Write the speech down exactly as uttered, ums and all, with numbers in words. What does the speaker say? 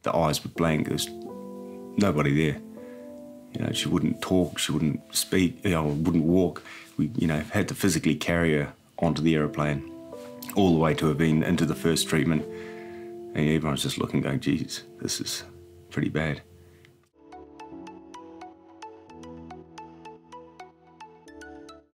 the eyes were blank. There was nobody there. You know, she wouldn't talk, she wouldn't speak, you know, wouldn't walk. We, you know, had to physically carry her onto the aeroplane, all the way to Aveen into the first treatment. And everyone was just looking, going, geez, this is pretty bad.